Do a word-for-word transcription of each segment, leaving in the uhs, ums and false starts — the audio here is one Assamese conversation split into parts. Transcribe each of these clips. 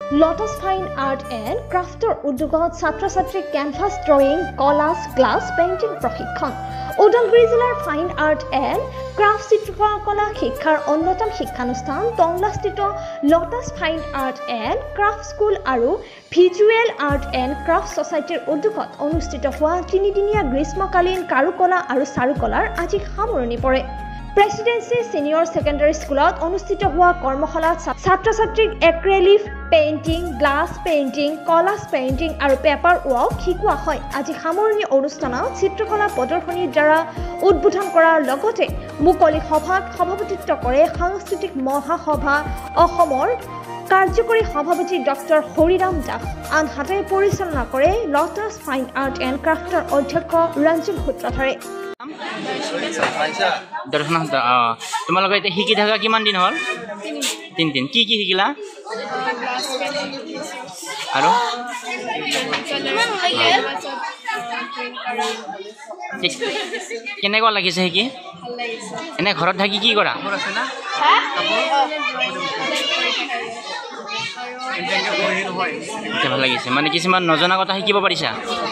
Lotus Fine Art and Crafter উদ্যোগত ছাত্ৰ ছাত্ৰীক canvas drawing, collage, glass painting প্ৰশিক্ষণ। ওদালগুৰি জিলাৰ ফাইন আৰ্ট এণ্ড ক্ৰাফট চিত্ৰকলা শিক্ষাৰ অন্যতম শিক্ষানুষ্ঠান টংলাস্থিত lotus fine art and craft school আৰু ভিজুৱেল আৰ্ট এণ্ড ক্ৰাফট ছ'চাইটিৰ উদ্যোগত অনুষ্ঠিত হোৱা তিনিদিনীয়া গ্ৰীষ্মকালীন কাৰুকলা আৰু চাৰুকলাৰ আজি সামৰণি পৰে। প্ৰেসিডেন্সি সিনিয়ৰ সেকেন্ডাৰী স্কুলত অনুষ্ঠিত হোৱা কৰ্মশালাত ছাত্ৰ ছাত্ৰীক acrylic painting, glass painting, collage painting আৰু পেপাৰ ৱৰ্ক শিকোৱা হয়। আজি সামৰণি অনুষ্ঠানত চিত্ৰকলা প্ৰদৰ্শনীৰ দ্বাৰা উদ্বোধন কৰাৰ লগতে মুকলি সভাত সভাপতিত্ব কৰে সাংস্কৃতিক মহাসভা অসমৰ কাৰ্যকৰী সভাপতি ডক্টৰ হৰিৰাম দাস। আনহাতে পৰিচালনা কৰে লটাছ ফাইন আৰ্ট এণ্ড ক্ৰাফটৰ অধ্যক্ষ ৰঞ্জন সূত্ৰধাৰে। দৰ্শন তোমালোকে এতিয়া শিকি থকা কিমান দিন হ'ল? তিনিদিন। কি কি শিকিলা? আৰু কেনেকুৱা লাগিছে শিকি? এনে ঘৰত থাকি কি কৰা? ভাল লাগিছে, মানে কিছুমান নজনা কথা শিকিব পাৰিছা?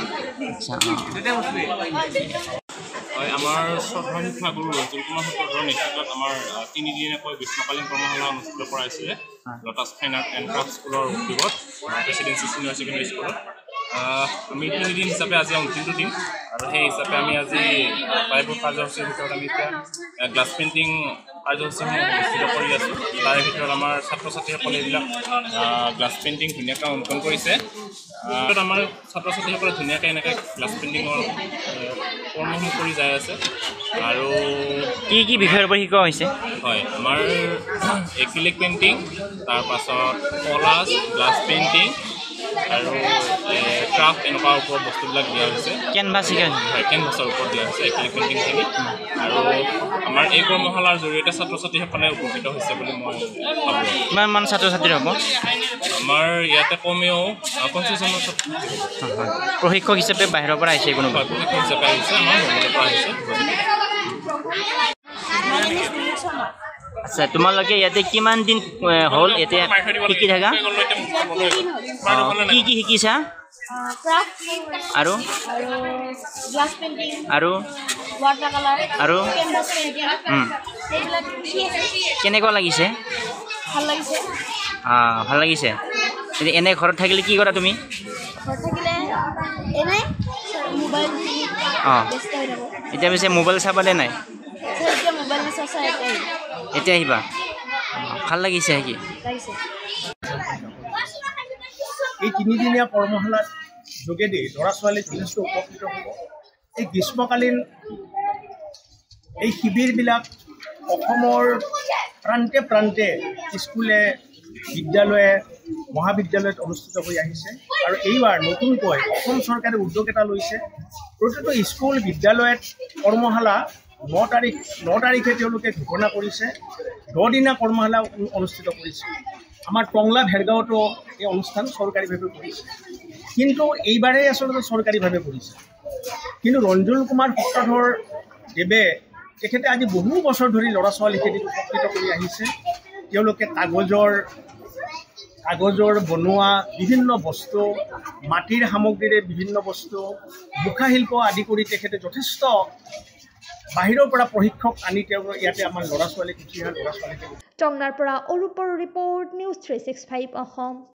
হয়, আমাৰ শ্ৰদ্ধা শিক্ষাগুৰু ৰঞ্জন কুমাৰ সূত্ৰধাৰৰ নেতৃত্বত আমাৰ তিনিদিনীয়াকৈ গ্ৰীষ্মকালীন কৰ্মশালা অনুষ্ঠিত কৰা হৈছিলে lotus fine art and craft স্কুলৰ উদ্যোগত প্ৰেচিডেন্সি চিনিয়ৰ ছেকেণ্ডেৰী স্কুলত। আমি তিনিদিন হিচাপে আজি অন্তিমটো দিম আৰু সেই হিচাপে আমি আজি প্ৰায়বোৰ কাৰ্যসূচীৰ ভিতৰত আমি এতিয়া গ্লাছ পেইণ্টিং কাৰ্যসূচীসমূহ অনুষ্ঠিত কৰি আছোঁ। তাৰে ভিতৰত আমাৰ ছাত্ৰ ছাত্ৰীসকলে এইবিলাক গ্লাছ পেইণ্টিং ধুনীয়াকৈ অংকন কৰিছে। আমাৰ ছাত্ৰ ছাত্ৰীসকলে ধুনীয়াকৈ এনেকৈ গ্লাছ পেইণ্টিঙৰ কৰ্মসমূহ কৰি যাই আছে। আৰু কি কি বিষয়ৰ ওপৰত শিকোৱা হৈছে? হয়, আমাৰ এক্ৰিলিক পেইণ্টিং, তাৰপাছত কলাজ, গ্লাছ পেইণ্টিং আৰু ক্ৰাফ্ট এনেকুৱা ওপৰত বস্তুবিলাক দিয়া হৈছে। কেনভাছ শিকাই হয়, কেনভাছৰ ওপৰত দিয়া হৈছে এক্ৰিলিক পেইণ্টিংখিনি। আৰু আমাৰ এই কৰ্মশালাৰ জৰিয়তে ছাত্ৰ ছাত্ৰীসকলে উপকৃত হৈছে বুলি মই ভাবোঁ। কিমান মান ছাত্ৰ ছাত্ৰী হ'ব? আমাৰ ইয়াতে কমেও পঞ্চাছজনৰ ছাত্ৰ প্ৰশিক্ষক হিচাপে বাহিৰৰ পৰা আহিছে কোনোবা? প্ৰশিক্ষক হিচাপে আহিছে, আমাৰ মংগলৰ পৰা আহিছে। আচ্ছা, তোমালোকে ইয়াতে কিমান দিন হ'ল এতিয়া শিকি থাকা? কি কি শিকিছা? আৰু আৰু আৰু কেনেকুৱা লাগিছে? ভাল লাগিছে। অঁ, ভাল লাগিছে। এনে ঘৰত থাকিলে কি কৰা তুমি? অঁ, এতিয়া পিছে মোবাইল চাবানে নাই? এতিয়া আহিবা? ভাল লাগিছে কি? এই তিনিদিনীয়া কৰ্মশালাৰ যোগেদি ল'ৰা ছোৱালীক যথেষ্ট উপকৃত হ'ব। এই গ্ৰীষ্মকালীন এই শিবিৰবিলাক অসমৰ প্ৰান্তে প্ৰান্তে স্কুলে, বিদ্যালয়ে, মহাবিদ্যালয়ত অনুষ্ঠিত হৈ আহিছে। আৰু এইবাৰ নতুনকৈ অসম চৰকাৰে উদ্যোগ এটা লৈছে। প্ৰতিটো স্কুল বিদ্যালয়ত কৰ্মশালা ন তাৰিখ ন তাৰিখে তেওঁলোকে ঘোষণা কৰিছে। দহদিনীয়া কৰ্মশালা অনুষ্ঠিত কৰিছে। আমাৰ টংলা ভেৰগাঁৱতো এই অনুষ্ঠান চৰকাৰীভাৱে কৰিছে, কিন্তু এইবাৰেই আচলতে চৰকাৰীভাৱে কৰিছে। কিন্তু ৰঞ্জন কুমাৰ সূত্ৰধৰ দেৱে তেখেতে আজি বহু বছৰ ধৰি ল'ৰা ছোৱালীখিনিক উপকৃত কৰি আহিছে। তেওঁলোকে কাগজৰ কাগজৰ বনোৱা বিভিন্ন বস্তু, মাটিৰ সামগ্ৰীৰে বিভিন্ন বস্তু, মুখাশিল্প আদি কৰি তেখেতে যথেষ্ট বাহিৰৰ পৰা প্ৰশিক্ষক আনি তেওঁ ইয়াতে আমাৰ ল'ৰা ছোৱালীক উঠি অহা ল'ৰা ছোৱালীক। টংলাৰ পৰা অৰূপৰ report, news three sixty five Assam.